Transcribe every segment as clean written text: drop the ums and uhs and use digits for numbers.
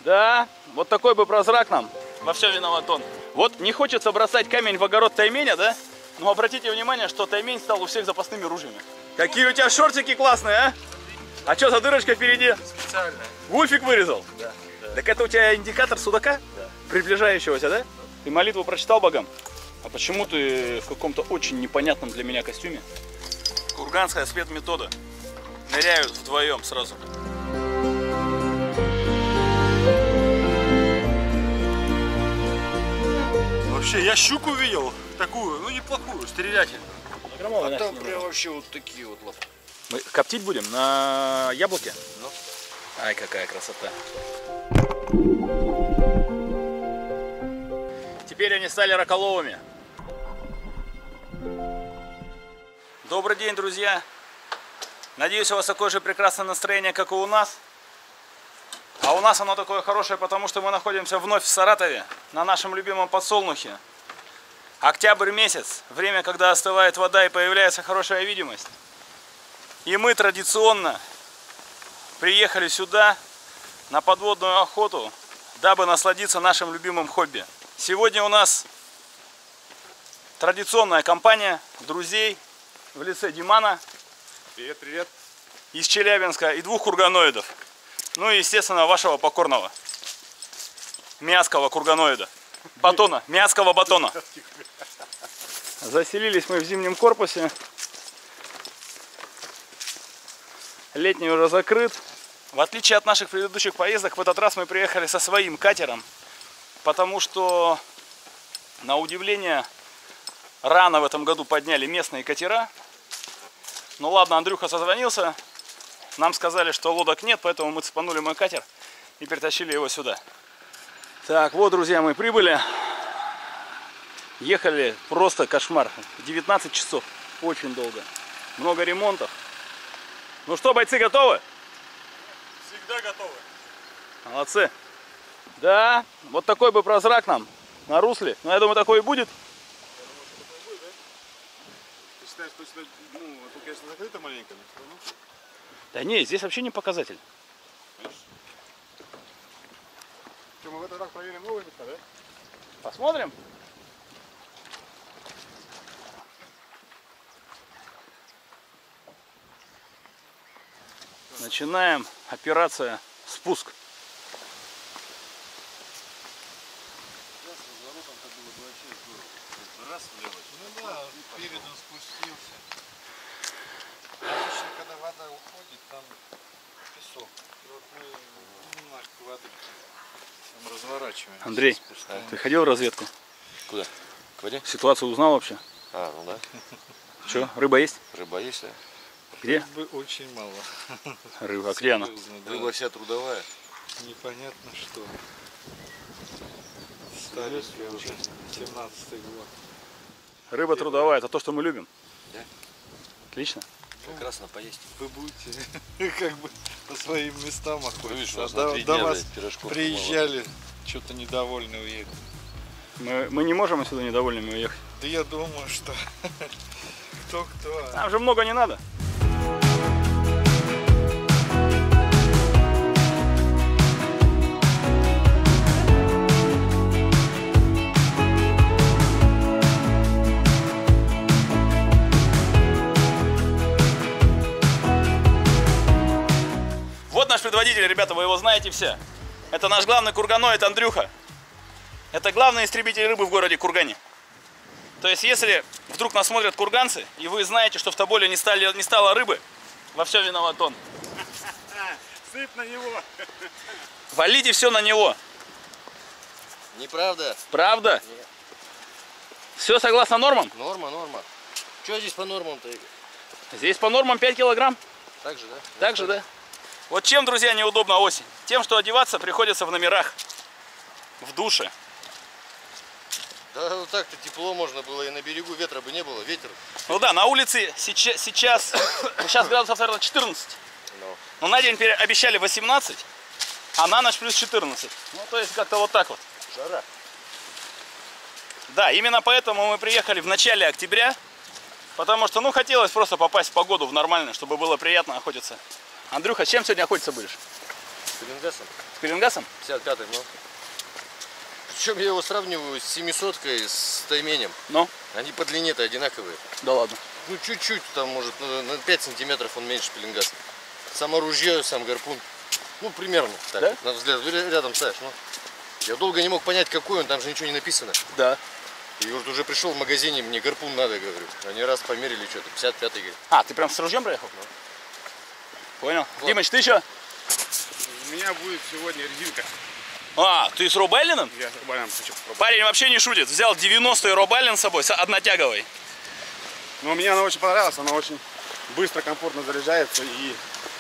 Да, вот такой бы прозрак нам. Во всем виноват он. Вот не хочется бросать камень в огород Тайменя, да? Но обратите внимание, что Таймень стал у всех запасными ружьями. Какие у тебя шортики классные, а? А что за дырочка впереди? Специально. Вульфик вырезал? Да. Так это у тебя индикатор судака? Да. Приближающегося, да? Ты молитву прочитал богам? А почему ты в каком-то очень непонятном для меня костюме? Курганская спецметода. Ныряют вдвоем сразу. Вообще, я щуку видел, такую, ну неплохую, стрелятельную. А там прям вообще вот такие вот лапы. Мы коптить будем на яблоке? Ну. Ай, какая красота. Теперь они стали раколовыми. Добрый день, друзья. Надеюсь, у вас такое же прекрасное настроение, как и у нас. А у нас оно такое хорошее, потому что мы находимся вновь в Саратове, на нашем любимом подсолнухе. Октябрь месяц, время, когда остывает вода и появляется хорошая видимость. И мы традиционно приехали сюда на подводную охоту, дабы насладиться нашим любимым хобби. Сегодня у нас традиционная компания друзей в лице Димана. Привет, привет. Из Челябинска и двух курганоидов. Ну и, естественно, вашего покорного мясского курганоида. Батона, мясского батона. Заселились мы в зимнем корпусе. Летний уже закрыт. В отличие от наших предыдущих поездок, в этот раз мы приехали со своим катером. Потому что, на удивление, рано в этом году подняли местные катера. Ну ладно, Андрюха созвонился. Нам сказали, что лодок нет, поэтому мы цепанули мой катер и перетащили его сюда. Так, вот, друзья, мы прибыли. Ехали просто кошмар. 19 часов. Очень долго. Много ремонтов. Ну что, бойцы, готовы? Всегда готовы. Молодцы. Да, вот такой бы прозрак нам на русле. Но я думаю, такой и будет. Ты считаешь, что ну, тут, конечно, закрыто маленько, но все равно. Да не, здесь вообще не показатель. Что, мы в этот раз проверим новые места, да? Посмотрим. Начинаем операция спуск. Раз влево. Ну да, перед он спустился. Обычно, когда вода уходит, там песок. И вот мы немножко воды там разворачиваем. Андрей, ты ходил в разведку? Куда? К воде? Ситуацию узнал вообще? А, ну да. Что, рыба есть? Рыба есть, да? Где? Рыбы очень мало. Рыба, а где она? Да. Рыба вся трудовая. Непонятно что. Столетие уже, 17-й год. Рыба трудовая, это то, что мы любим. Да. Отлично. Как раз на поесть. Вы будете как бы по своим местам охотиться. Видишь, До вас приезжали, что-то недовольны уехали. Мы не можем отсюда недовольными уехать. Да я думаю, что кто-кто. Нам же много не надо. Вот наш предводитель, ребята, вы его знаете все. Это наш главный курганоид Андрюха. Это главный истребитель рыбы в городе Кургане. То есть, если вдруг нас смотрят курганцы, и вы знаете, что в Тоболе не стало рыбы, во всем виноват он. Сыпь на него. Валите все на него. Неправда. Правда? Нет. Все согласно нормам? Норма, норма. Что здесь по нормам-то? Здесь по нормам 5 килограмм. Так же, да? Так же, да. Вот чем, друзья, неудобно осень? Тем, что одеваться приходится в номерах, в душе. Да вот так-то тепло можно было, и на берегу ветра бы не было, ветер. Ну да, на улице сейчас градусов, наверное, 14. Но на день обещали 18, а на ночь плюс 14. Ну, то есть как-то вот так вот. Жара. Да, именно поэтому мы приехали в начале октября, потому что, ну, хотелось просто попасть в погоду в нормальную, чтобы было приятно охотиться. Андрюха, с чем сегодня охотиться будешь? С пеленгасом. С пеленгасом? 55-й, ну. Причем я его сравниваю с 700-кой, с тайменем. Ну? Они по длине-то одинаковые. Да ладно. Ну чуть-чуть, там может на 5 сантиметров он меньше пеленгаса. Само ружье, сам гарпун. Ну примерно так, да? на взгляд, рядом ставишь. Ну. Я долго не мог понять, какой он, там же ничего не написано. Да. И вот уже пришел в магазине, мне гарпун надо, говорю. Они раз померили что-то, 55-й, говорит. А, ты прям с ружьем проехал? Ну. Понял. Вот. Димыч, ты что? У меня будет сегодня резинка. А, ты с Робайлином? Я нормально хочу попробовать. Парень вообще не шутит. Взял 90-й Робайлин с собой, с однотяговой. Но мне она очень понравилась, она очень быстро, комфортно заряжается и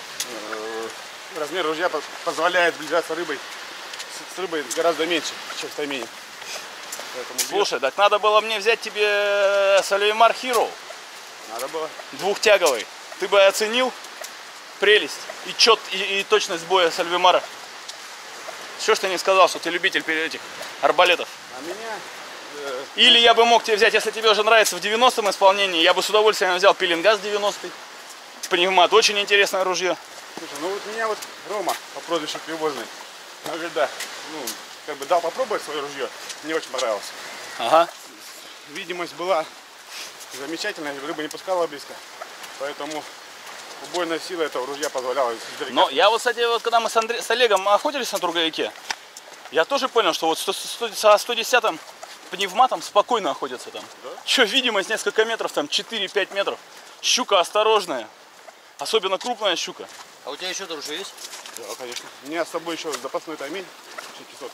размер ружья позволяет сближаться с рыбой гораздо меньше, чем с тайменем. Поэтому Слушай, так надо было мне взять тебе Сальвимар Hero надо было. двухтяговый. Ты бы оценил прелесть и точность боя Сальвимара. Что ж ты не сказал, что ты любитель этих арбалетов? А меня... Или я бы мог тебе взять, если тебе уже нравится в 90-м исполнении, я бы с удовольствием взял пеленгас 90-й. Пневмат, очень интересное ружье. Слушай, ну вот меня вот Рома по прозвищу Привозный, когда как бы дал попробовать свое ружье, мне очень понравилось. Ага. Видимость была замечательная, рыба не пускала близко, поэтому убойная сила этого ружья позволяла издалека. Но я вот, кстати, вот когда мы с Олегом охотились на Турговике, я тоже понял, что вот со 110-м пневматом спокойно охотятся там. Да? Че, видимость несколько метров, там 4-5 метров. Щука осторожная, особенно крупная щука. А у тебя еще ружье есть? Да, конечно. У меня с собой еще запасной таймень 600.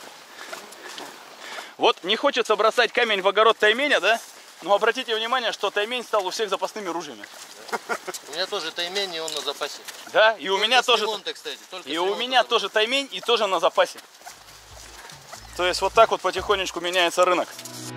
Вот не хочется бросать камень в огород тайменя, да? Но обратите внимание, что таймень стал у всех запасными ружьями. У меня тоже таймень, и он на запасе. Да, и у меня тоже. Кстати, И у меня тоже таймень, и тоже на запасе. То есть вот так вот потихонечку меняется рынок.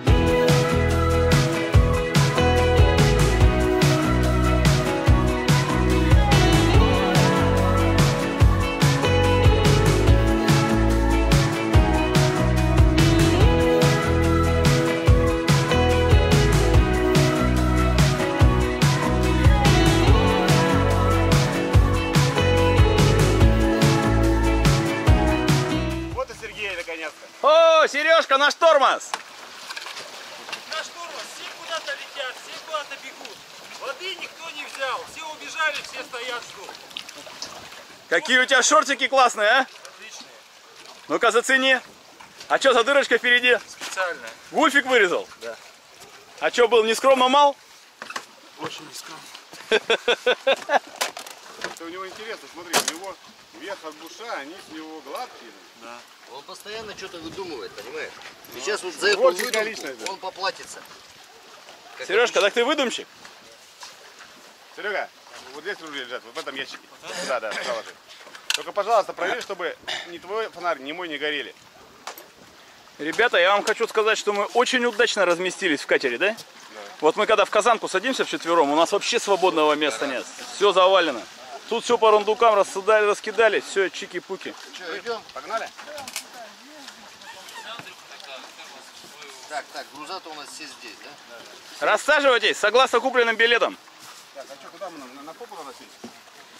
Вот и Сергей наконец-то. О, Сережка, наш тормоз! Наш тормоз, все куда-то летят, все куда-то бегут. Воды никто не взял, все убежали, все стоят, ждут. Какие у тебя шортики классные, а? Отличные. Ну-ка, зацени. А что за дырочка впереди? Специальная. Вульфик вырезал? Да. А что, был нескромно мал? Очень нескромно. Это у него интересно, смотри, у него верх от буша, они с него гладкие. Да. Он постоянно что-то выдумывает, понимаешь? И сейчас вот за эту Творческая выдумку личность, да. он поплатится. Как Сережка, так ты выдумщик? Серега, вот здесь ружья лежат, вот в этом ящике. Да, да, справа ты. Только, пожалуйста, проверь, чтобы ни твой фонарь, ни мой не горели. Ребята, я вам хочу сказать, что мы очень удачно разместились в катере, да? Вот мы когда в Казанку садимся вчетвером, у нас вообще свободного места нет. Все завалено. Тут все по рундукам раскидали, все чики-пуки. Что, идем? Погнали? Так, груза-то у нас все здесь, да? Рассаживайтесь, согласно купленным билетам. Так, а что, куда мы на попу надо сесть?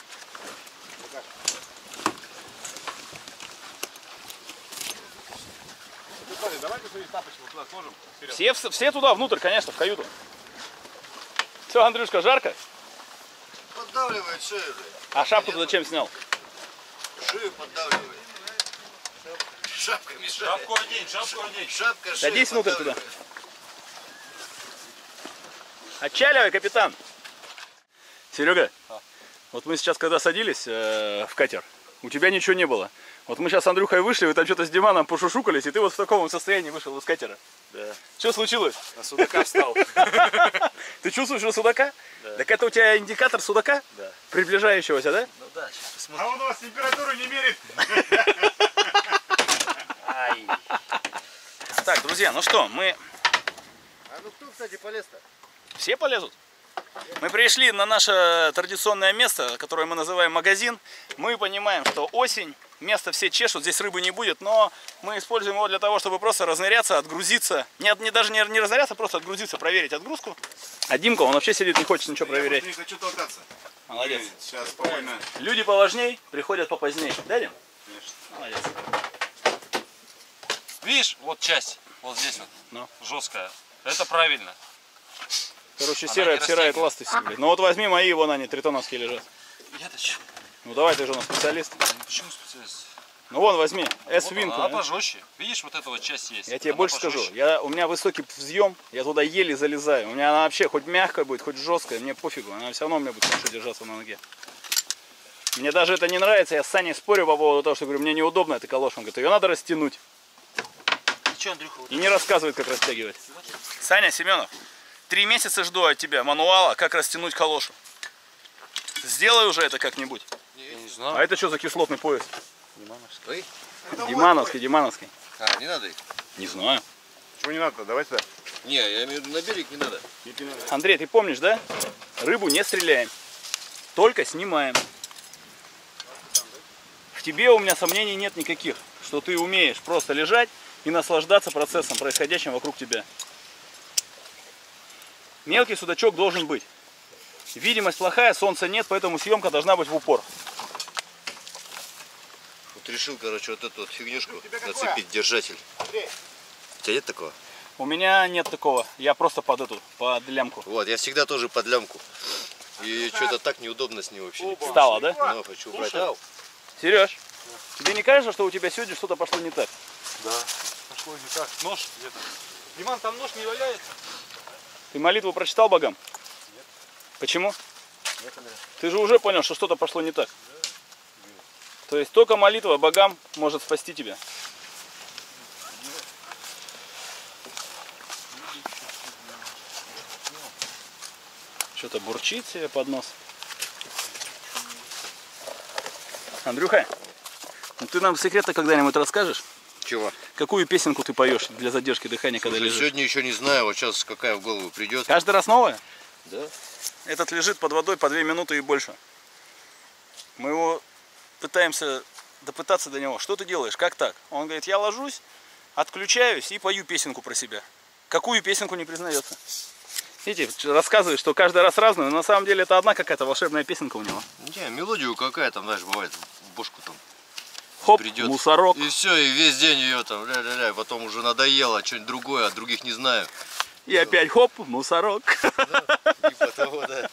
Ну, смотри, давайте свои тапочки вот туда сложим. Вперед. Все туда, внутрь, конечно, в каюту. Все, Андрюшка, жарко? Поддавливает шею, блядь. А шапку ты зачем снял? Шею поддавливает. Шапка мешает. Шапку одень, шапку одень. Шапка, шею Садись внутрь туда. поддавливает. Отчаливай, капитан. Серега, вот мы сейчас, когда садились в катер, у тебя ничего не было. Вот мы сейчас с Андрюхой вышли, вы там что-то с Диманом пошушукались, и ты вот в таком состоянии вышел из катера. Да. Что случилось? На судака встал. Ты чувствуешь у судака? Да. Так это у тебя индикатор судака? Да. Приближающегося, да? Ну да, сейчас посмотрим. А он у вас температуру не мерит. Ай. Так, друзья, ну что, мы А ну кто, кстати, полез-то? все полезут. Мы пришли на наше традиционное место, которое мы называем магазин. Мы понимаем, что осень, место все чешут, здесь рыбы не будет, но мы используем его для того, чтобы просто разныряться, отгрузиться. Даже не разныряться, просто отгрузиться, проверить отгрузку. А Димка, он вообще сидит, не хочет ничего проверять. Я не хочу толкаться. Молодец. Сейчас спокойно. Люди поважней приходят попоздней. Да, Дим? Конечно. Молодец. видишь, вот часть, вот здесь вот, Ну. жесткая. Это правильно. Короче, Она серая не обсирает ласты себе. Ну вот возьми мои, вон они, тритоновские лежат. Я-то что? Ну давай, ты же у нас специалист. Почему специалист? Ну вон, возьми, Вот S-Wing. она пожестче. Видишь, вот эта вот часть есть. Я тебе Она больше пожестче. скажу, у меня высокий взъем, я туда еле залезаю. У меня она вообще хоть мягкая будет, хоть жесткая, мне пофигу, она все равно у меня будет хорошо держаться на ноге. Мне даже это не нравится, я с Саней спорю по поводу того, что говорю, мне неудобно эта калоша. Он говорит, ее надо растянуть. Че, Андрюха, вот И не рассказывает, как растягивать. Саня Семенов, 3 месяца жду от тебя мануала, как растянуть калошу. Сделай уже это как-нибудь. я не знаю. А это что за кислотный пояс? Ой. Димановский. А, не надо их? Не знаю. Чего не надо? Давай сюда. Не, я имею в виду на берег не надо. Андрей, ты помнишь, да? Рыбу не стреляем, только снимаем. В тебе у меня сомнений нет никаких, что ты умеешь просто лежать и наслаждаться процессом, происходящим вокруг тебя. Мелкий судачок должен быть. Видимость плохая, солнца нет, поэтому съемка должна быть в упор. Вот решил, короче, вот эту вот фигнюшку нацепить, держатель. У тебя нет такого? У меня нет такого, я просто под лямку. Вот, я всегда тоже под лямку. И что-то так неудобно с ней вообще. Стало, да? Ну, хочу убрать. Ау. Сереж, тебе не кажется, что у тебя сегодня что-то пошло не так? Да, пошло не так. Нож где-то. Диман, там нож не валяется? Ты молитву прочитал богам? Нет. Почему? Ты же уже понял, что что-то пошло не так. То есть только молитва богам может спасти тебя. Что-то бурчит себе под нос. Андрюха, ну ты нам секрет-то когда-нибудь расскажешь? Чего? Какую песенку ты поешь для задержки дыхания, когда лежишь? Сегодня еще не знаю, вот сейчас какая в голову придет. Каждый раз новая? Да. Этот лежит под водой по 2 минуты и больше. Мы его пытаемся допытаться до него. Что ты делаешь? Как так? Он говорит, я ложусь, отключаюсь и пою песенку про себя. Какую песенку не признается? Видите, рассказывает, что каждый раз разную, но на самом деле это одна какая-то волшебная песенка у него. Не, мелодию какая там, знаешь, бывает в бошку там Хоп, придет. мусорок. И все, и весь день ее там, ля-ля-ля, потом уже надоело, что-нибудь другое, а других не знаю. И опять хоп, мусорок. Типа того, да.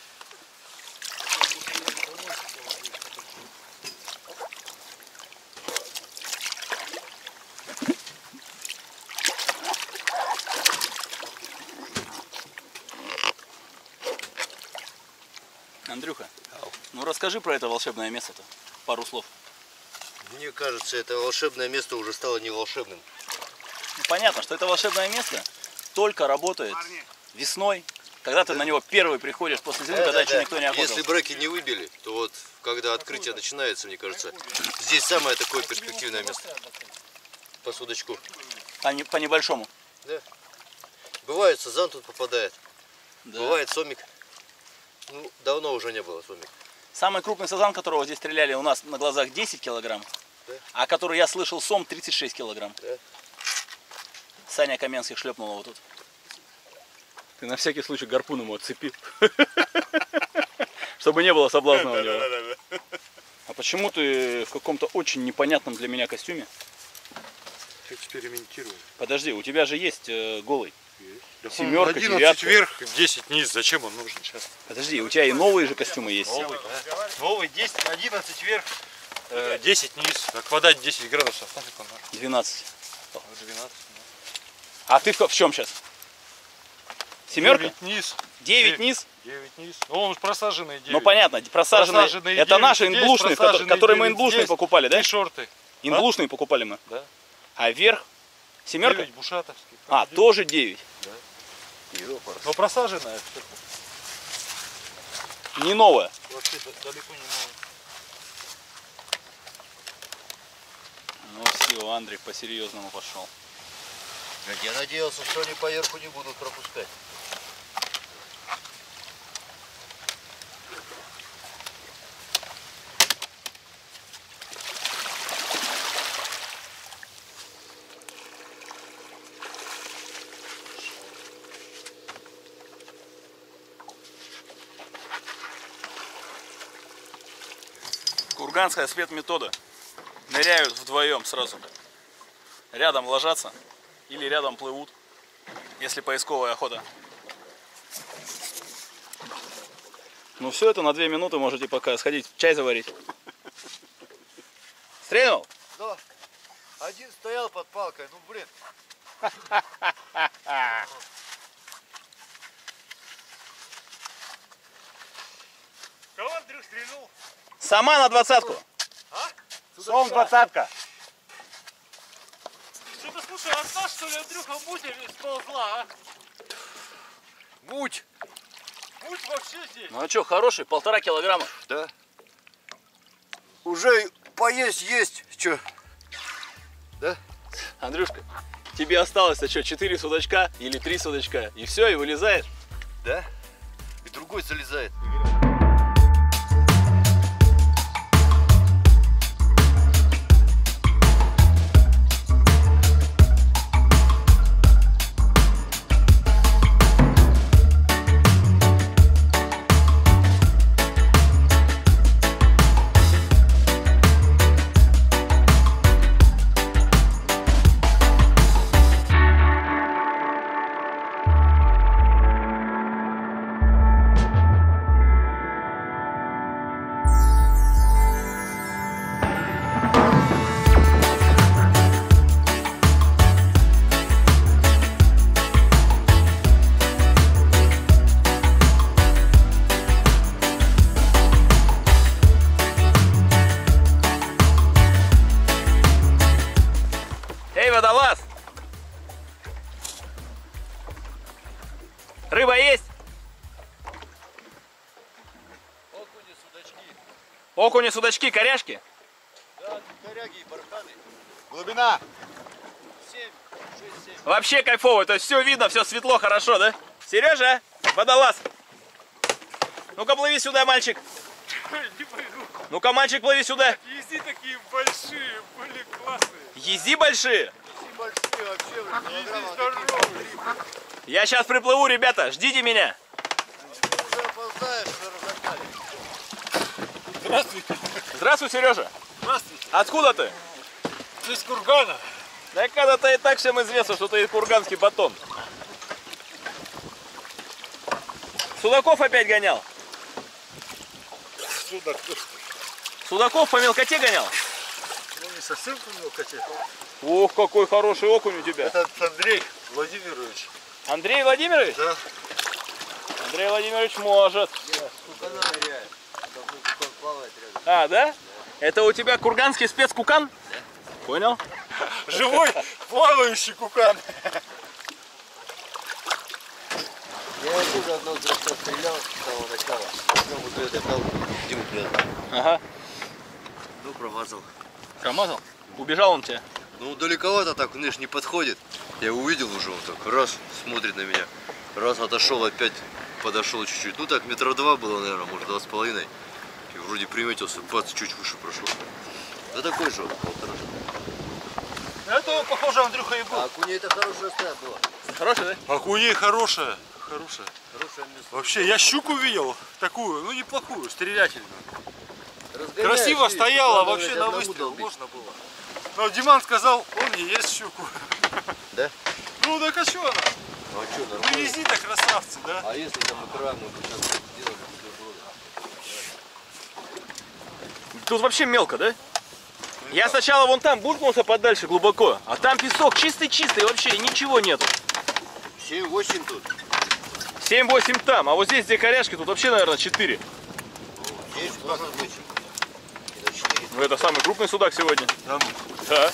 Андрюха, ну расскажи про это волшебное место-то. Пару слов. Мне кажется, это волшебное место уже стало не волшебным. Ну, понятно, что это волшебное место только работает весной, когда ты на него первый приходишь после зимы, когда еще никто не охотился. Если браки не выбили, то вот когда открытие начинается, мне кажется, здесь самое такое перспективное место. По судочку. По небольшому. Да. Бывает, сазан тут попадает. Да. Бывает сомик. Ну, давно уже не было сомик. Самый крупный сазан, которого здесь стреляли у нас на глазах, 10 килограмм. Да. А который я слышал, сом 36 килограмм. Да. Саня Каменский шлепнул его тут. Ты на всякий случай гарпун ему отцепи. Чтобы не было соблазна у него. А почему ты в каком-то очень непонятном для меня костюме? Экспериментирую. Подожди, у тебя же есть голый. Да, Семерка, 11 девятка. вверх, 10 низ. Зачем он нужен сейчас? Подожди, у тебя и новые же костюмы есть. Новый 10, 11 вверх, 10 низ. А квадрат 10 градусов. Нафиг он нужен? 12. 12. А ты в чем сейчас? Семерка? 9 низ. 9 низ? 9 низ. Ну, он же просаженный 9. Ну понятно, просаженные. Просаженные Это 9 наши здесь, инблушные, просаженные которые мы 9 инблушные здесь. покупали, да? И шорты. Инблушные покупали мы. Да. А вверх? Семерка? 9 бушатовский. А, тоже 9. Но просаженная. Не новая. Вообще далеко не новая. Ну все, Андрик по-серьезному пошел. Я надеялся, что они поверху не будут пропускать. Курганская спецметода. Ныряют вдвоем сразу. рядом ложатся или рядом плывут, если поисковая охота. Ну все, это на 2 минуты можете пока сходить чай заварить. Стрельнул? Да. Один стоял под палкой, ну блин. Кого Андрюх стрельнул? Сама на 20-ку. Сом 20-ка. Что-то, слушай, одна, что ли, Андрюха, муть сползла, а? Муть. Муть вообще здесь. Ну а что, хороший, 1,5 килограмма. Да. Уже поесть есть. Че? Да? Андрюшка, тебе осталось-то что, 4 судачка или 3 судачка, и все, и вылезаешь. Да? И другой залезает. Эй, водолаз! Рыба есть? Окуни, судачки. Окуни, судачки, коряшки? Да, коряги и барханы. Глубина. 7, 6, 7. Вообще кайфово, то есть все видно, все светло, хорошо, да? Сережа, водолаз! Ну-ка, плыви сюда, мальчик. Не пойду. Ну-ка, мальчик, плыви сюда. Езди такие большие, были классные. Ези большие. Все большие вообще, блин, килограмма здоровые. Я сейчас приплыву, ребята, ждите меня. Ты уже опоздаешь, уже разогнали. Здравствуйте. Здравствуй, Сережа. Здравствуйте. Откуда ты? Из Кургана. Да когда-то и так всем известно, что ты курганский батон. Судаков опять гонял? Судаков по мелкоте гонял? Ну не совсем по мелкоте. Ох, какой хороший окунь у тебя. Это Андрей Владимирович. Андрей Владимирович? Да. Андрей Владимирович может. Кукана ныряет. Там кукан плавает рядом. А, да? Это у тебя курганский спецкукан? Да. Понял? Живой плавающий кукан. Я оттуда одного зрачка стрелял с самого начала. Потом вот этой палку Диму прятал. Ага. Ну, промазал. Промазал? Убежал он тебя? Ну, далековато так, знаешь, не подходит. Я увидел уже, он так раз смотрит на меня. Раз отошел, опять подошел чуть-чуть. Ну так, 2 метра было, наверное, может 2,5. И вроде приметился, бац, чуть выше прошел. Да такой же, 1,5. Это, похоже, Андрюха и был. А окуней это хорошая стая была. Хороший, да? Окуней хорошая. Хорошая. Хорошее место. Вообще, я щуку видел такую, ну неплохую, стрелятельную. Разгоняешь, Красиво и стояла, главное, вообще блядь, на одному выстрел долбить. можно было. Но Диман сказал, он не ест щуку. Да? Ну так а что она? Ну а что, нормально? Вывези-то, красавцы, да? А если там экран, мы бы сейчас сделали все. Тут вообще мелко, да? Я сначала вон там буркнулся подальше глубоко, а там песок чистый-чистый, вообще ничего нету. 7-8 тут. 7-8 там, а вот здесь, где коряшки, тут вообще, наверное, 4. 9 может быть. Или 4. Ну, это самый крупный судак сегодня. Да. Да.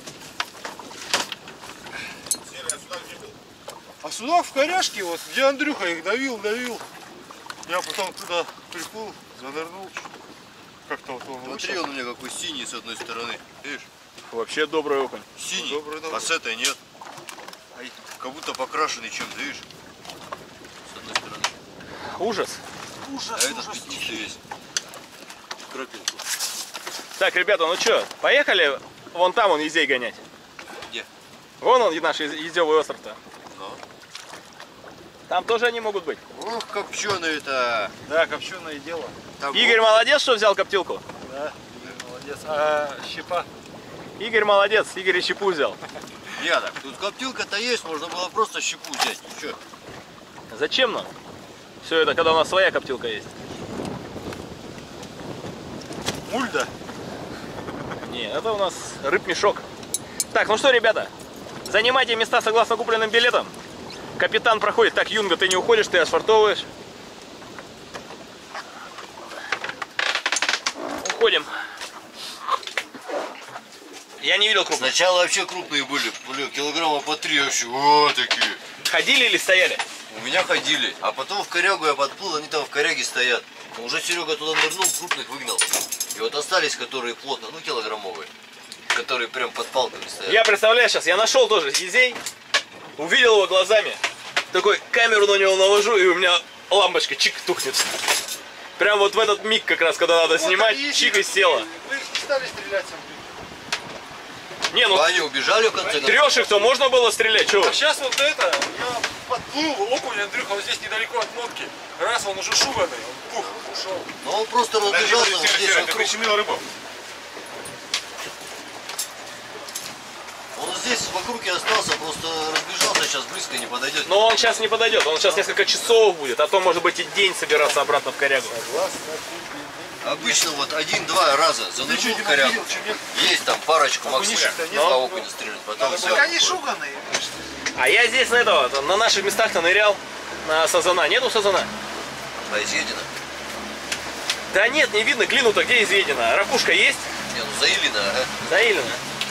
А сюда в коряшке, вот где Андрюха их давил. Я потом туда приплыл, занырнул. Как-то вот он Смотри, вышел. он у меня какой синий с одной стороны. Видишь? Вообще добрый окунь. Синий, Добрый. а с этой нет. Как будто покрашенный чем-то, видишь? С одной стороны. Ужас. А этот пятнистый весь. Крапинку. Так, ребята, ну что, поехали вон там он езей гонять. Где? Вон он, наш ездевый остров-то. Ну. Там тоже они могут быть. Ох, копченые-то. Да, копченое дело. Там Игорь молодец, что взял коптилку. Да, Игорь молодец. А щепа? Игорь молодец, Игорь и щепу взял. Я так, тут коптилка-то есть, можно было просто щепу взять. Чё? Зачем нам все это, когда у нас своя коптилка есть? Мульда. Не, это у нас рыбмешок. Так, ну что, ребята, занимайте места согласно купленным билетам. Капитан проходит. Так, Юнга, ты не уходишь, ты отшвартовываешь. Уходим. Я не видел крупных. Сначала вообще крупные были, блин, килограмма по 3 вообще, вот такие. Ходили или стояли? У меня ходили, а потом в корягу я подплыл, они там в коряге стоят. Уже Серега туда нырнул, крупных выгнал. И вот остались, которые плотно, ну килограммовые, которые прям под палками стоят. Я представляю сейчас, я нашел тоже езей, увидел его глазами, такой камеру на него навожу, и у меня лампочка чик тухнет. Прям вот в этот миг как раз, когда надо снимать, чик и села. Вы стали стрелять сам. Не, ну Они убежали в конце концов. трешек-то можно было стрелять, чего? Сейчас вот это, я подплыл, окунь, Андрюха, вот здесь недалеко от лодки. Раз, он уже шуганный, он пух, ушел. Но он просто разбежался вот здесь Ты вокруг. прищемил рыбу. Он здесь вокруг и остался, просто разбежался, сейчас близко не подойдет. Но он сейчас не подойдет, он сейчас несколько часов будет, а то может быть и день собираться обратно в корягу. Обычно вот 1-2 раза занырнул в корягу. Есть там парочку максимум, по окуню стрелять, потом все. Они шуганные. А я здесь на этого, на наших местах-то нырял, на сазана. Нету сазана? А изъедено? Да нет, не видно, глину-то где изъедена. Ракушка есть? Не, ну заилено, ага. Заилена.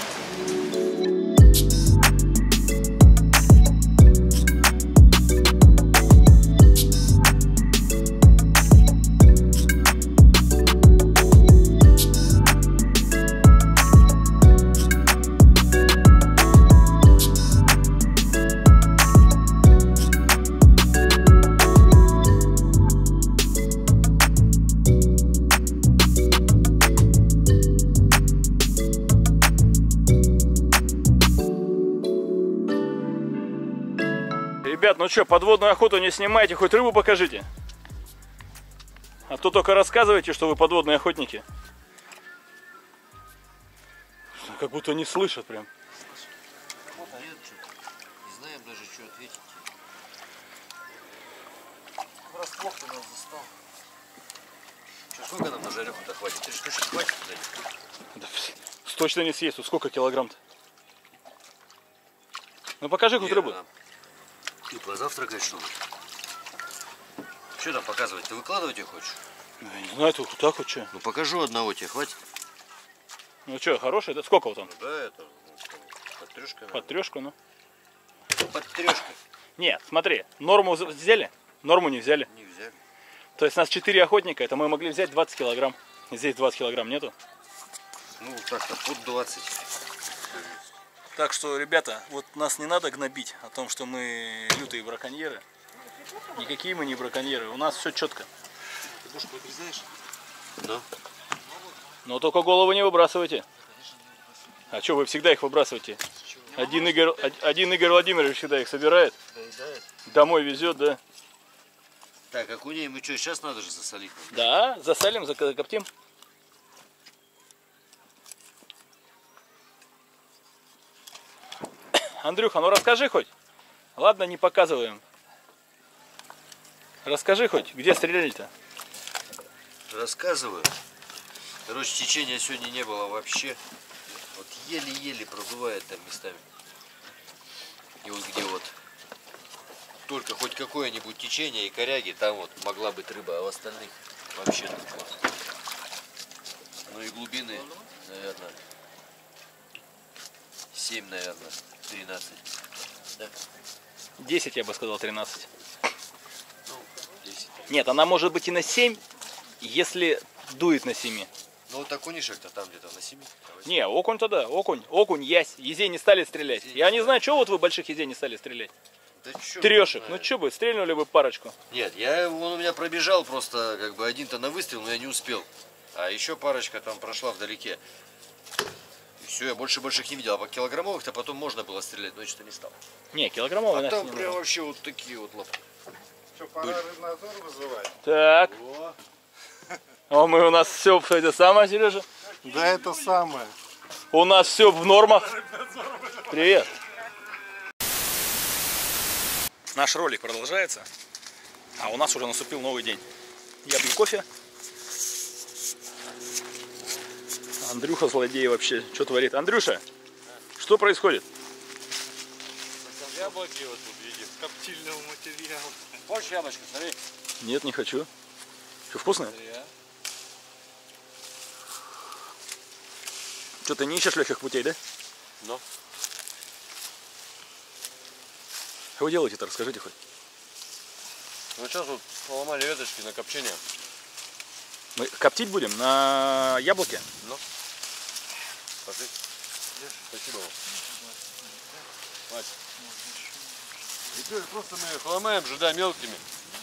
Ребят, ну что, подводную охоту не снимайте, хоть рыбу покажите. А то только рассказывайте, что вы подводные охотники. Как будто не слышат прям. Нет, не знаем даже, что ответить. Врасплох ты нас застал. Сколько нам на жареху-то хватит? 3 штучки хватит? Да, точно не съесть, тут сколько килограмм-то? Ну покажи хоть рыбу. Ты позавтракать, что ли? Что там показывать? Ты выкладывать ее хочешь? Я не знаю, тут так вот что. Ну покажу одного, тебе хватит? Ну что, хороший? Да сколько вот там? Да, это под трешкой. Под трешку, ну. Под трешкой. Нет, смотри, норму взяли? Норму не взяли. Не взяли. То есть нас 4 охотника, это мы могли взять 20 килограмм. Здесь 20 килограмм нету. Ну так-то под 20. Так что, ребята, вот нас не надо гнобить о том, что мы лютые браконьеры. Никакие мы не браконьеры, у нас все четко. Ты душку отрезаешь? Да. Но только голову не выбрасывайте. А что, вы всегда их выбрасываете? Один Игорь Владимирович всегда их собирает. Домой везет, да. Так, окуней мы что, сейчас надо же засолить? Да, засолим, закоптим. Андрюха, ну расскажи хоть. Ладно, не показываем. Расскажи хоть, где стреляли-то? Рассказываю. Короче, течения сегодня не было вообще. Вот еле-еле продувает там местами. И вот где вот только хоть какое-нибудь течение и коряги, там вот могла быть рыба, а в остальных вообще тупо. Ну и глубины, наверное, 7, наверное, 13. Да? 10, я бы сказал, 13. Ну, 10. Нет, она может быть и на 7, если дует на 7. Ну вот окунишек-то там где-то на 7. Не, окунь-то да, окунь, ясь. Езей не стали стрелять. Я не знаю, чего вот вы больших езей не стали стрелять. Да чё, Трешек, не ну знаю. что бы, стрельнули бы парочку. Нет, он у меня пробежал просто, как бы один-то на выстрел, но я не успел. А еще парочка там прошла вдалеке. И все, я больше больших не видел. А по килограммовых-то потом можно было стрелять, но я что-то не стал. Не, килограммовый А нафиг там не прям нужен. вообще вот такие вот лапы. Что, пора рыбнадзор вызывать? Так. О, мы у нас все это самое, Сережа. Да это самое. У нас все в нормах. Привет. Наш ролик продолжается. А у нас уже наступил новый день. Я пью кофе. Андрюха злодей вообще. Что творит? Андрюша, что происходит? Яблоки вот тут видим. Коптильного материала. Хочешь яблочко, смотри. Нет, не хочу. Что, вкусное? Что, ты не ищешь легких путей, да? Ну. Что вы делаете-то? Расскажите хоть. Ну сейчас вот поломали веточки на копчение. Мы коптить будем на яблоке? Ну. Пошли. Спасибо вам. Мать. И теперь просто мы их ломаем же, да, мелкими.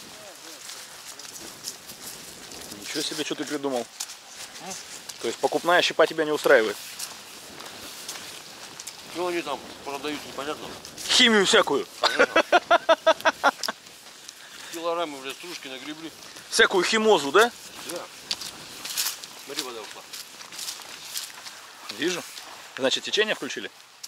Ничего себе, что ты придумал. То есть покупная щепа тебя не устраивает? Ну они там продают, непонятно. Химию всякую. Килограммы, блядь, стружки нагребли. Всякую химозу, да? Да. Смотри, вода ушла. Вижу. Значит, течение включили?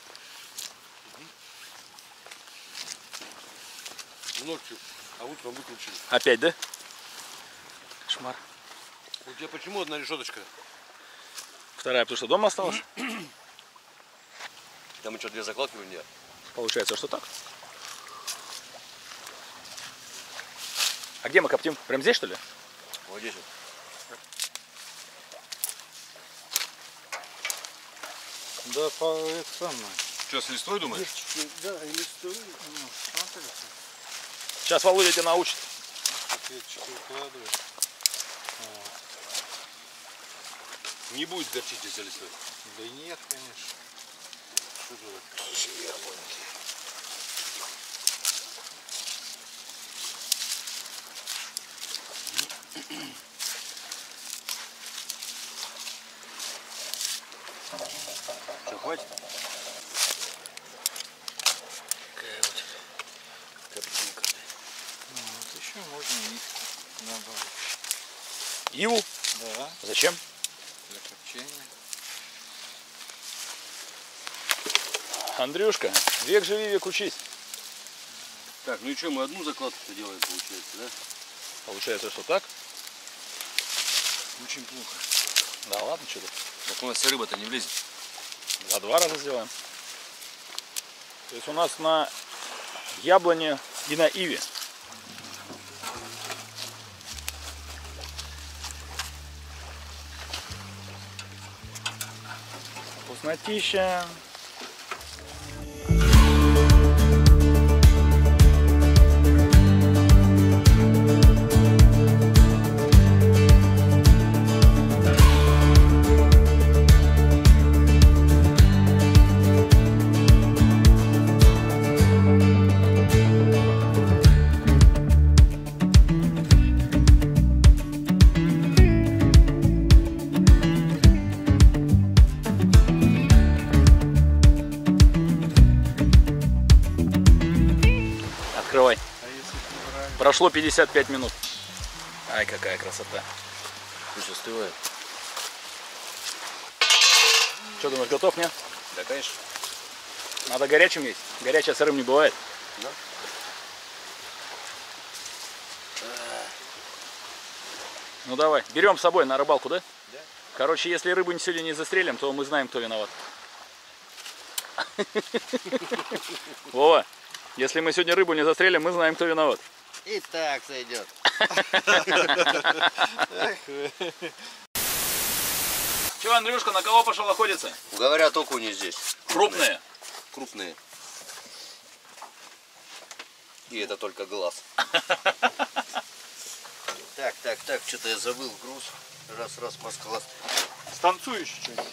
Ночью, а утром выключили. Опять, да? Кошмар. У тебя почему одна решеточка? Вторая, потому что дома осталась? Там что, две закладки у меня? Получается, что так. А где мы коптим? Прям здесь, что ли? Вот здесь вот. Да, это самое. Что, с листвой думаешь? Да, и листовые. Ну, смотрите. Сейчас Володя тебя научит. Веточки укладывать. Не будет горчить, если листвой. Да нет, конечно. Что туда? Что, хватит? Какая вот картинка. Ну, вот еще можно их добавить. Иву? Да, Зачем? для копчения. Андрюшка, век живи, век учись. Так, ну и что, мы одну закладку-то делаем, получается, да? Получается, что так? Очень плохо. Да ладно, что ты. Так у нас вся рыба-то не влезет. За 2 раза сделаем. То есть у нас на яблоне и на иве. Вкуснотища. Открывай. Прошло 55 минут. Ай, какая красота. Пусть остывает. Что думаешь, готов, нет? Да, конечно. Надо горячим есть. Горячее сырым не бывает. Да. Ну давай, берем с собой на рыбалку, да? Да. Короче, если рыбу сегодня не застрелим, то мы знаем, кто виноват. Вова, если мы сегодня рыбу не застрелим, мы знаем, кто виноват. И так сойдет. Че, Андрюшка, на кого пошел охотиться? Говорят, окуни здесь. Крупные. Крупные. И это только глаз. Так, что-то я забыл груз. Раз, Москва. Станцующий что-нибудь.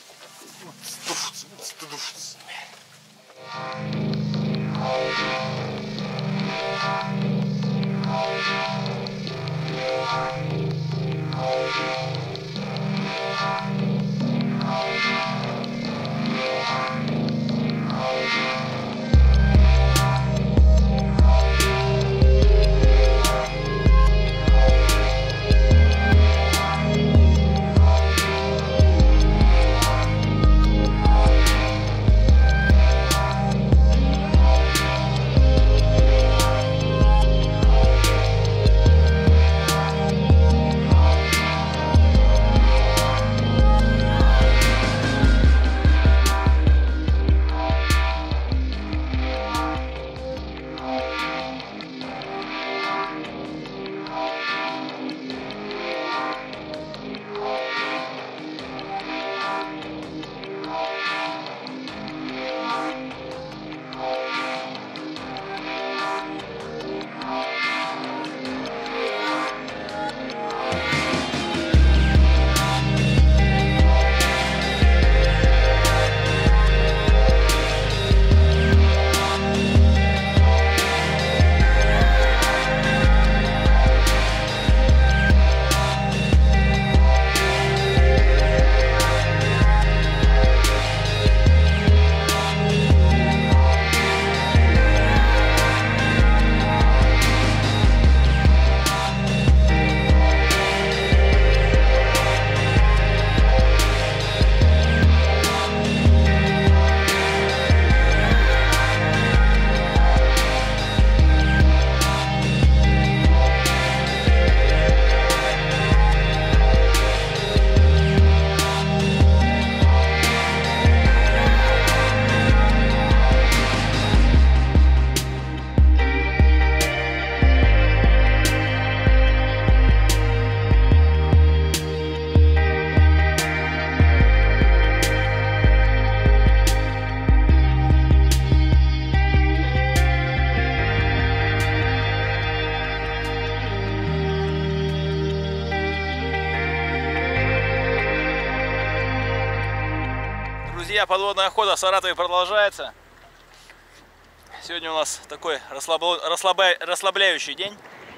друзья, подводная охота в Саратове продолжается. Сегодня у нас такой расслабляющий день.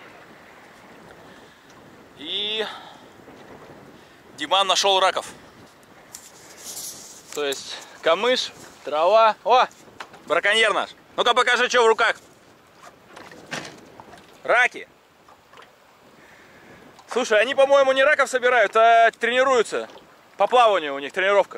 И Диман нашел раков. То есть камыш, трава. О, браконьер наш. Ну-ка покажи, что в руках. Раки. Слушай, они, по-моему, не раков собирают, а тренируются. По плаванию у них тренировка.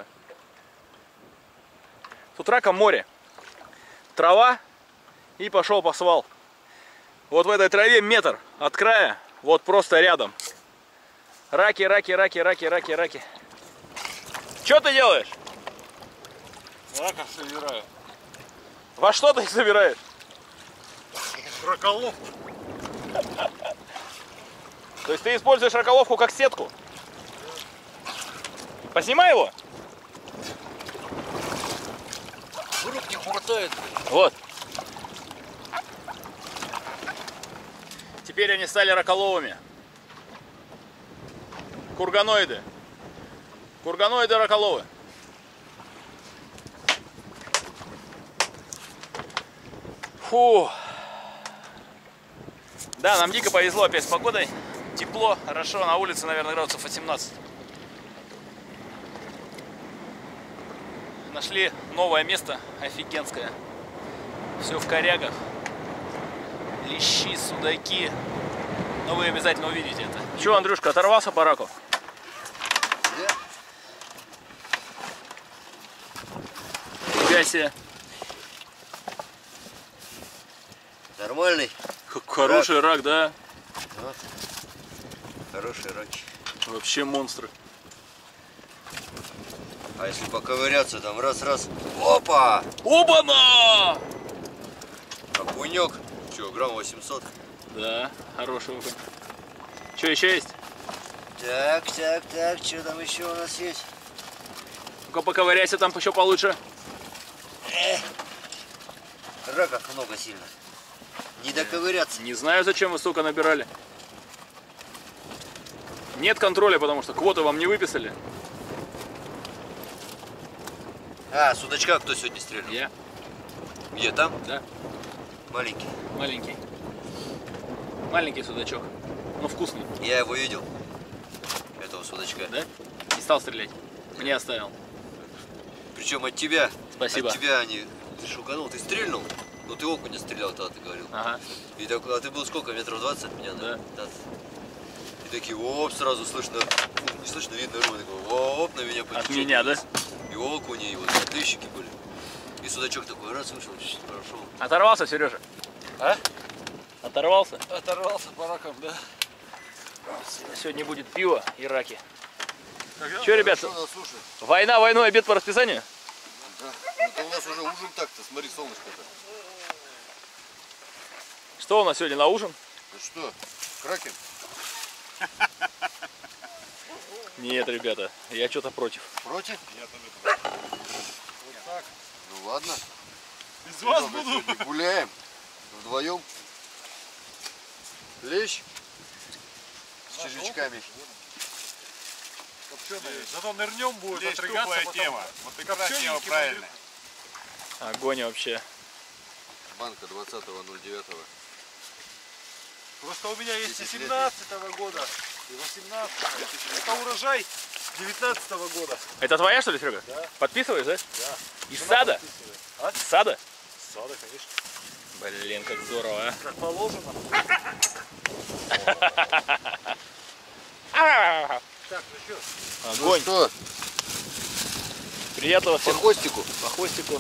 Тут раком море. Трава и пошел по свал. Вот в этой траве метр от края, вот просто рядом. Раки, раки, раки, раки, раки, раки. Что ты делаешь? Раков собираю. Во что ты их собираешь? Раколовку. То есть ты используешь раколовку как сетку? Поснимай его. Рук не хватает. Вот. Теперь они стали раколовыми. Курганоиды. Курганоиды раколовы. Фу. Да, нам дико повезло опять с погодой. Тепло, хорошо, на улице, наверное, градусов 18. Нашли новое место, офигенское. Все в корягах. Лещи, судаки. Но вы обязательно увидите это. Че, Андрюшка, оторвался по раку? Фига себе. Нормальный? Хороший рак, да? Вот. Хорошие раки. Вообще монстры. А если поковыряться, там раз-раз. Опа! Оба-на! Окунек. Че, грамм 800? Да, хороший окунь. Че, еще есть? Так, так, так, что там еще у нас есть? Ну-ка поковыряйся там еще получше. Раков много сильно. Не доковыряться. Не знаю, зачем вы столько набирали. Нет контроля, потому что квоты вам не выписали. А, судачка кто сегодня стрелял? Я. Где, там? Да. Маленький. Маленький. Маленький судачок. Но вкусный. Я его видел. Этого судачка. Да? Не стал стрелять. Мне оставил. Причем от тебя. Спасибо. От тебя они. Ты шуканул, ты стрельнул. Ну ты окуня стрелял, тогда ты говорил. Ага. И так, а ты был сколько? Метров 20 от меня? Да. И такие, оп, сразу слышно, ну, не слышно, видно рыба, такой, оп, на меня по От течению. меня, да? И окуни, и вот клещики были. И судачок такой, раз вышел, чуть-чуть прошел. Оторвался, Сережа? А? Оторвался? Оторвался по ракам, да. Сегодня будет пиво и раки. Че, ребят, Что у нас, слушай? война войной, обед по расписанию? Да. Это у нас уже ужин так-то, смотри, солнышко-то. Что у нас сегодня на ужин? Ну что, кракен? Нет, ребята, я что-то против. Против? Я тоже. Вот так. Ну ладно. Из вас Много буду. сегодня гуляем вдвоем. Лещ с червячками. Зато нырнем будет Здесь отрыгаться тухлая потом. тема. Вот ты как раз тема Копчененький правильная. Огонь вообще. Банка 20.09. Просто у меня есть и 10 лет 17-го года, и 18-го. Это урожай 19-го года. Это твоя, что ли, Серега? Да. Подписываешь, да? Да. Из сада? А? Из сада? Сада, конечно. Блин, как здорово, Как положено. а! Так, ну что? Огонь. Что? Приятного По всем. хвостику. По хвостику.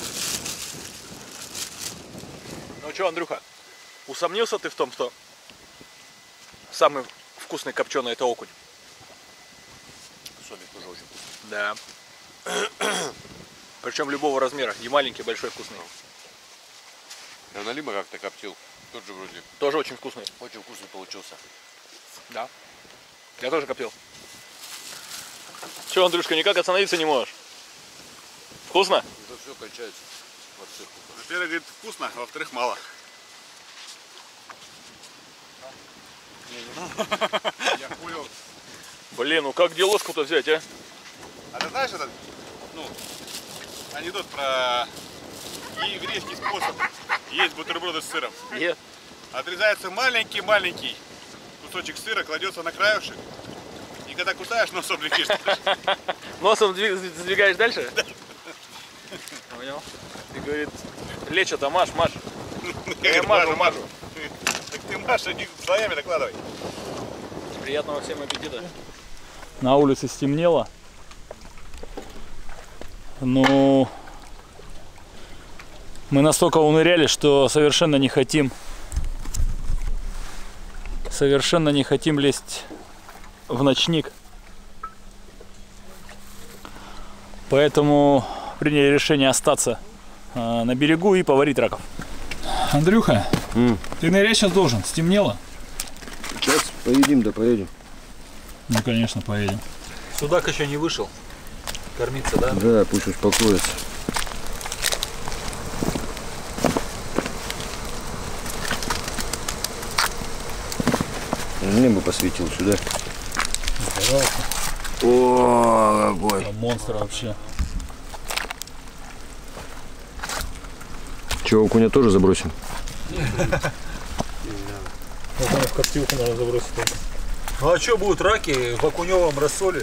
Ну что, Андрюха, усомнился ты в том, что самый вкусный копченый это окунь? Сомик тоже очень вкусный. Да. Причем любого размера. И маленький, и большой вкусный. Я на Лима как-то коптил. Тот же вроде. Тоже очень вкусный. Очень вкусный получился. Да. Я тоже коптил. Че, Андрюшка, никак остановиться не можешь? Вкусно? Это все кончается. Вот цирку. Во-первых, говорит, вкусно, а во-вторых, мало. Я понял. Блин, ну как где ложку-то взять, а? А ты знаешь этот, ну, анекдот про еврейский способ есть бутерброды с сыром. Нет. Отрезается маленький кусочек сыра, кладется на краешек. И когда кусаешь, носом летишь. Носом сдвигаешь дальше? Понял. И говорит, лечо-то маш. Я мажу. Так ты маш, они слоями накладывай. Приятного всем аппетита. На улице стемнело. Ну, мы настолько уныряли, что совершенно не хотим лезть в ночник. Поэтому приняли решение остаться на берегу и поварить раков. Андрюха, ты нырять сейчас должен, стемнело. Сейчас поедим, да поедем. Ну, конечно, поедем. Судак еще не вышел. Кормиться, да? Да, пусть успокоится. Мне бы посветил сюда. О, какой. Монстр вообще. Че, окуня тоже забросим? В коптилку надо забросить. Ну а что будут раки в окуневом рассоле?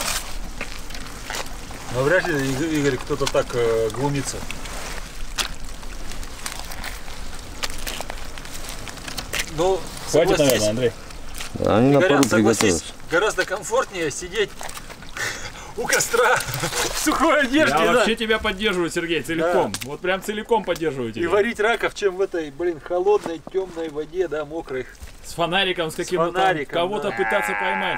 Ну вряд ли, Игорь, кто-то так глумится. Ну, Хватит, согласись, наверное, Андрей. Они на пару Игорян, согласись, приготовятся. гораздо комфортнее сидеть у костра в сухой одежде, Я да, вообще тебя поддерживаю, Сергей, целиком. Вот прям целиком поддерживаю и тебя. варить раков, чем в этой, холодной, темной воде, да, мокрой. С фонариком, с каким-то там, фонариком, кого-то да. пытаться поймать.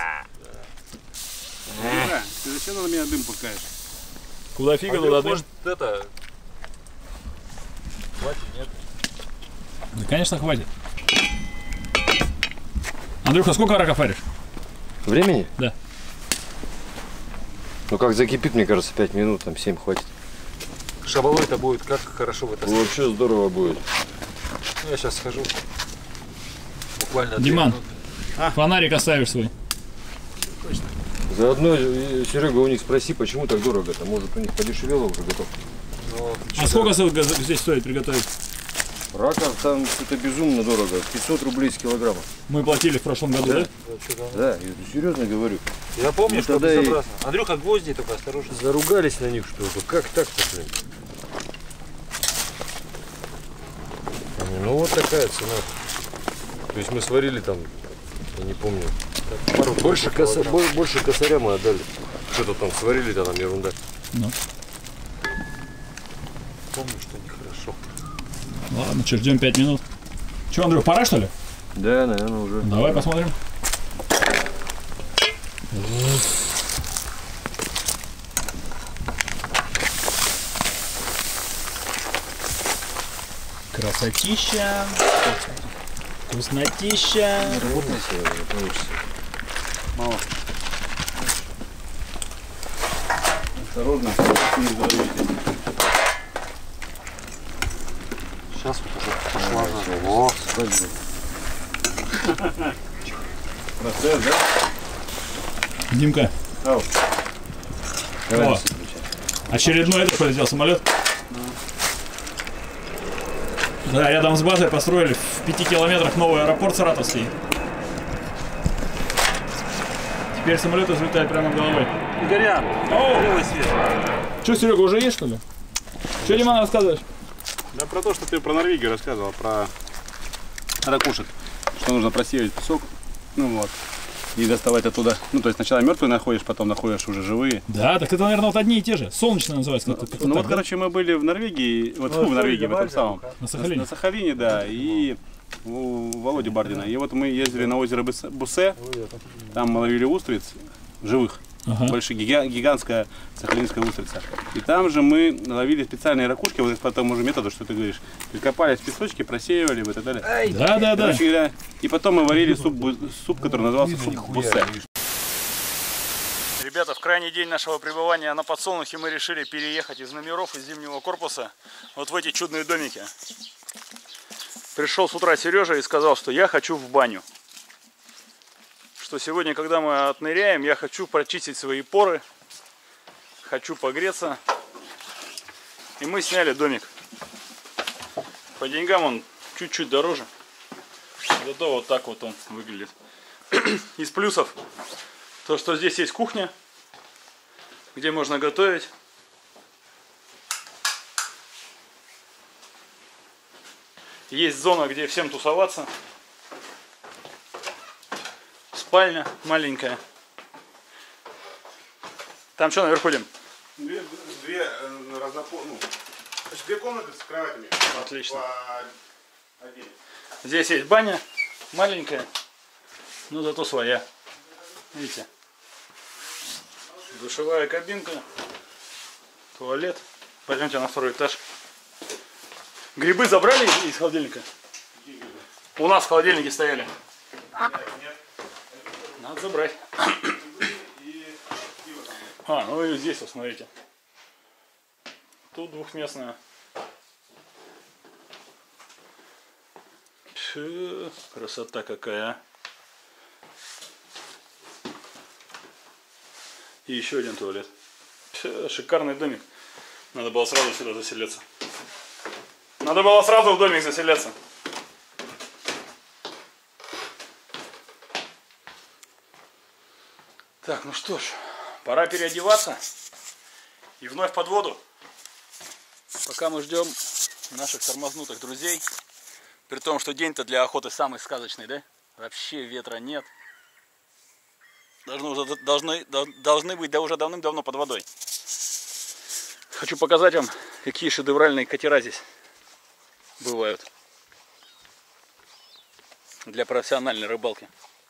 Да, ты зачем на меня дым пускаешь? Куда фига, Андрюх, туда дым? может, это... Хватит, нет? Да, конечно, хватит. Андрюха, сколько раков варишь? Времени? Да. Ну как закипит, мне кажется, 5 минут, там 7 хватит. Шабалой-то будет как хорошо в это. Вообще здорово будет. Ну, я сейчас схожу. Буквально 2 Диман, минуты. фонарик оставишь свой. Заодно, Серега, у них спроси, почему так дорого-то? Может, у них подешевело уже готов? Но А сколько здесь стоит приготовить? Раков там что-то безумно дорого. 500 рублей с килограмма. Мы платили в прошлом году, да? Да, я серьезно говорю. Я помню, Ну, что тогда и- безобразно. Андрюха, гвозди только осторожно. Заругались на них что-то. Как так-то, блин? Ну вот такая цена. То есть мы сварили там, я не помню. Больше косаря мы отдали. Что-то там сварили-то нам ерунда. Ну. Помню, что нехорошо. Ладно, что, ждем 5 минут. Че, Андрюх, пора что ли? Да, наверное, уже. Давай посмотрим. Красотища. Вкуснотища. Мало. Осторожно, не взорвите. Сейчас вот уже пошла же. О, Процесс, да? Димка, Ау. о, очередной этот полетел самолет. Да, рядом с базой построили в 5 километрах новый аэропорт саратовский. Теперь самолеты взлетают прямо над головой. Игорян, Оу! белый свет. Че, Серега, уже есть что ли? Че, Диман, рассказываешь? Да про то, что ты про Норвегию рассказывал, про ракушек, что нужно просеивать песок, ну вот, и доставать оттуда. Ну, то есть сначала мертвые находишь, потом находишь уже живые. Да, так это, наверное, вот одни и те же. Солнечные называется. как-то Ну так, вот, да? короче, мы были в Норвегии, вот Ну, в Норвегии, в этом Норвегия, самом. На Сахалине. На Сахалине, да, и у Володи Бардина. И вот мы ездили на озеро Бусе, там мы ловили устриц живых. Ага. Большая, гигантская сахалинская устрица. И там же мы ловили специальные ракушки, вот по тому же методу, что ты говоришь. Прикопались в песочке, просеивали и так далее. Да, да, да. Короче говоря, и потом мы варили суп, который назывался суп Бусе. Ребята, в крайний день нашего пребывания на Подсолнухе мы решили переехать из номеров, из зимнего корпуса вот в эти чудные домики. Пришел с утра Сережа и сказал, что я хочу в баню. Что сегодня, когда мы отныряем, я хочу прочистить свои поры, хочу погреться. И мы сняли домик. По деньгам он чуть-чуть дороже. Зато вот так вот он выглядит. Из плюсов то, что здесь есть кухня, где можно готовить. Есть зона, где всем тусоваться. Спальня маленькая. Там что наверху ходим? Две комнаты с кроватями. Отлично. По отдельно. Здесь есть баня маленькая, но зато своя. Видите? Душевая кабинка, туалет. Пойдемте на второй этаж. Грибы забрали из холодильника? У нас в холодильнике стояли. Надо забрать. Ну и здесь, вот смотрите. Тут двухместная. Фу, красота какая. И еще один туалет. Фу, шикарный домик. Надо было сразу сюда заселяться. Надо было сразу в домик заселяться. Так, ну что ж, пора переодеваться и вновь под воду. Пока мы ждем наших тормознутых друзей. При том, что день-то для охоты самый сказочный, да? Вообще ветра нет. Должны быть уже давным-давно под водой. Хочу показать вам, какие шедевральные катера здесь бывают для профессиональной рыбалки.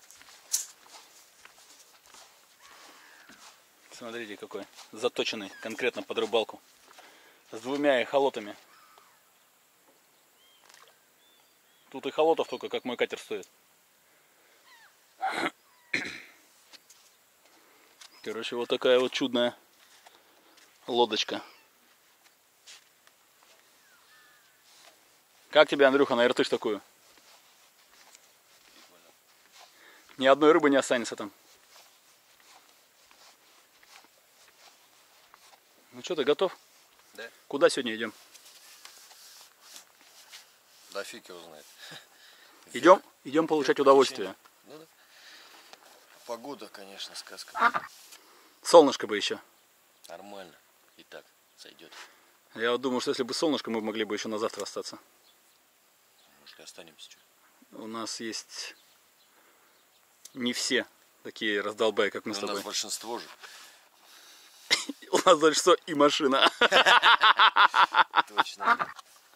Смотрите, какой заточенный конкретно под рыбалку. С двумя эхолотами. Тут эхолотов только, как мой катер стоит. Короче, вот такая вот чудная лодочка. Как тебе, Андрюха, на иртыш такую? Ни одной рыбы не останется там. Ну что, ты готов? Да. Куда сегодня идем? Да фиг его знает. Идем получать удовольствие. Ну, да. Погода, конечно, сказка. Солнышко бы еще. Нормально. И так сойдет. Я вот думаю, что если бы солнышко, мы могли бы еще на завтра остаться. Может, и останемся. Что? У нас есть не все такие раздолбаи, как мы с тобой. У нас большинство же. У нас большинство и машина. Точно.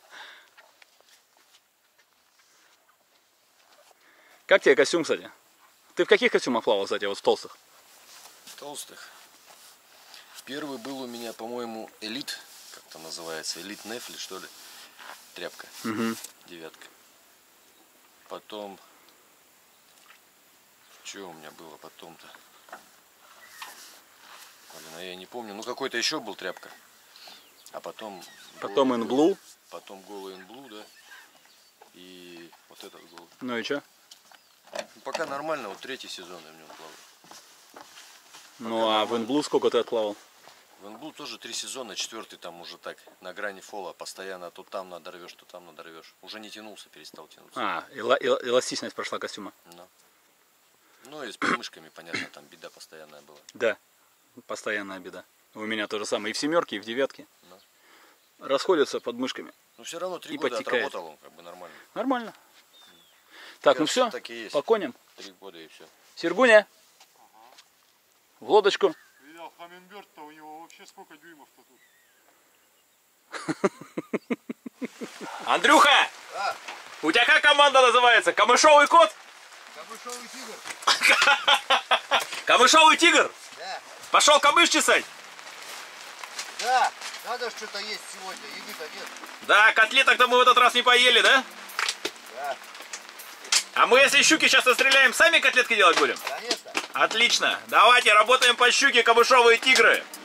Как тебе костюм, кстати? Ты в каких костюмах плавал, кстати, вот в толстых? Толстых. Первый был у меня, по-моему, элит, как там называется, элит нефли, что ли, тряпка, девятка. Потом, что у меня было потом-то? Блин, а я не помню, ну какой-то еще был тряпка. А потом... Потом инблу. Потом голый инблу, да. И вот этот голый. Ну и что? Ну, пока нормально, вот третий сезон я в нем плаваю. Ну а в инблу сколько ты отплавал? В инблу тоже 3 сезона, 4-й там уже так, на грани фола, постоянно то там надорвешь, то там надорвешь. Уже не тянулся, перестал тянуться. А, эластичность прошла костюма. Да. Ну и с подмышками, понятно, там беда постоянная была. Да, постоянная беда. У меня то же самое и в семерке, и в девятке. Да. Расходятся под мышками. Но все равно 3 И года подтекает. отработал он, как бы нормально. Нормально. Так, ну все, Так и есть. по коням. 3 года и все. Сергуня, в лодочку. Видел, Хамминберд-то у него вообще сколько дюймов-то тут? Андрюха! У тебя как команда называется? Камышовый кот? Камышовый тигр. Камышовый тигр? Да. Пошел камыш чесать? Да, надо что-то есть сегодня, еды-то нет. Да, котлеток-то мы в этот раз не поели, да? Да. А мы, если щуки сейчас настреляем, сами котлетки делать будем? Конечно. Отлично. Давайте работаем по щуке, камышовые тигры.